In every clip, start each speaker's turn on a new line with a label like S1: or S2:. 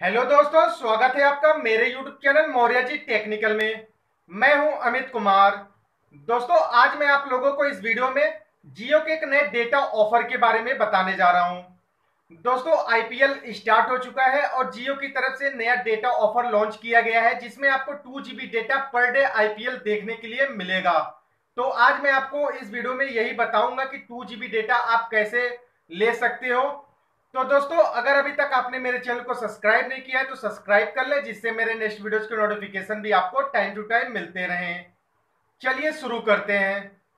S1: Hello दोस्तों, स्वागत है आपका मेरे YouTube channel Maurya ji technical में। मैं हूं अमित कुमार। दोस्तों, आज मैं आप लोगों को इस वीडियो में जियो के एक नए डेटा ऑफर के बारे में बताने जा रहा हूं। दोस्तों, आईपीएल स्टार्ट हो चुका है और जियो की तरफ से नया डेटा ऑफर लॉन्च किया गया है, जिसमें आपको 2 GB data per day IPL देखने के लिए मिलेगा। तो आज मैं आपको इस वीडियो में यही बताऊंगा कि 2 GB डेटा आप कैसे ले सकते हो। तो दोस्तों, अगर अभी तक आपने मेरे चैनल को सब्सक्राइब नहीं किया है तो सब्सक्राइब कर ले, जिससे मेरे नेक्स्ट वीडियोस के नोटिफिकेशन भी आपको टाइम टू टाइम मिलते रहें। चलिए शुरू करते हैं।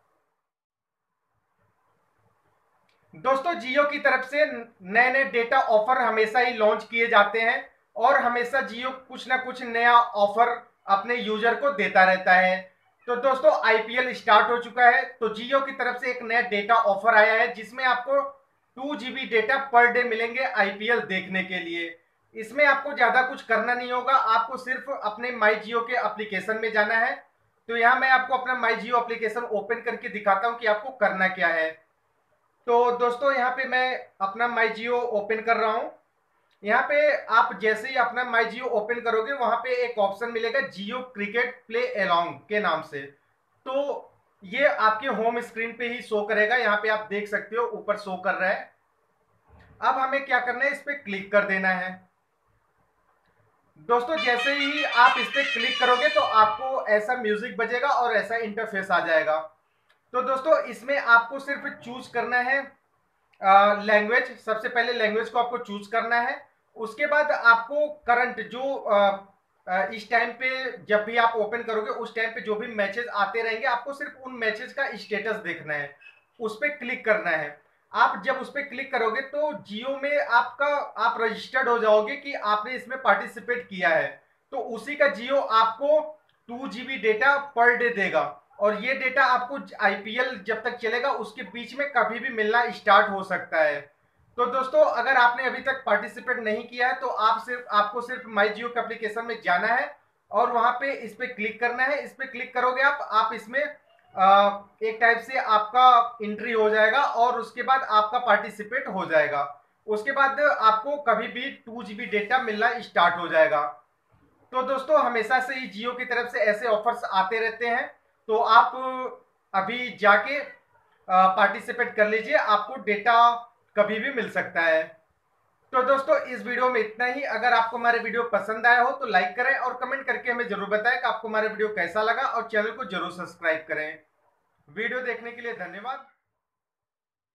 S1: दोस्तों, जियो की तरफ से नए नए डेटा ऑफर हमेशा ही लॉन्च किए जाते हैं और हमेशा जियो कुछ ना कुछ नया ऑफर अपने यूजर को देता रहता है। तो दोस्तों, आईपीएल स्टार्ट हो चुका है तो जियो की तरफ से एक नया डेटा ऑफर आया है, जिसमें आपको 2 GB डेटा पर डे मिलेंगे आईपीएल देखने के लिए। इसमें आपको ज्यादा कुछ करना नहीं होगा, आपको सिर्फ अपने माई जियो के एप्लीकेशन में जाना है। तो यहाँ मैं आपको अपना माई जियो एप्लीकेशन ओपन करके दिखाता हूँ कि आपको करना क्या है। तो दोस्तों, यहाँ पे मैं अपना माई जियो ओपन कर रहा हूँ। यहाँ पे आप जैसे ही अपना माई जियो ओपन करोगे, वहां पे एक ऑप्शन मिलेगा जियो क्रिकेट प्ले अलोंग के नाम से। तो ये आपके होम स्क्रीन पे ही शो करेगा, यहाँ पे आप देख सकते हो ऊपर शो कर रहा है। अब हमें क्या करना है, इस पे क्लिक कर देना है। दोस्तों, जैसे ही आप इस पे क्लिक करोगे तो आपको ऐसा म्यूजिक बजेगा और ऐसा इंटरफेस आ जाएगा। तो दोस्तों, इसमें आपको सिर्फ चूज करना है लैंग्वेज। सबसे पहले लैंग्वेज को आपको चूज करना है। उसके बाद आपको करंट जो इस टाइम पे जब भी आप ओपन करोगे उस टाइम पे जो भी मैचेस आते रहेंगे, आपको सिर्फ उन मैचेस का स्टेटस देखना है, उस पर क्लिक करना है। आप जब उस पर क्लिक करोगे तो जियो में आप रजिस्टर्ड हो जाओगे कि आपने इसमें पार्टिसिपेट किया है। तो उसी का जियो आपको 2 GB डेटा पर डे देगा और ये डेटा आपको आईपीएल जब तक चलेगा उसके बीच में कभी भी मिलना स्टार्ट हो सकता है। तो दोस्तों, अगर आपने अभी तक पार्टिसिपेट नहीं किया है तो आपको सिर्फ माई जियो के एप्लीकेशन में जाना है और वहां पे इस पे क्लिक करना है। इस पे क्लिक करोगे आप इसमें एक टाइप से आपका एंट्री हो जाएगा और उसके बाद आपका पार्टिसिपेट हो जाएगा। उसके बाद आपको कभी भी 2 GB डेटा मिलना स्टार्ट हो जाएगा। तो दोस्तों, हमेशा से ही जियो की तरफ से ऐसे ऑफर्स आते रहते हैं। तो आप अभी जाके पार्टिसिपेट कर लीजिए, आपको डेटा कभी भी मिल सकता है। तो दोस्तों, इस वीडियो में इतना ही। अगर आपको हमारे वीडियो पसंद आया हो तो लाइक करें और कमेंट करके हमें जरूर बताएं कि आपको हमारा वीडियो कैसा लगा, और चैनल को जरूर सब्सक्राइब करें। वीडियो देखने के लिए धन्यवाद।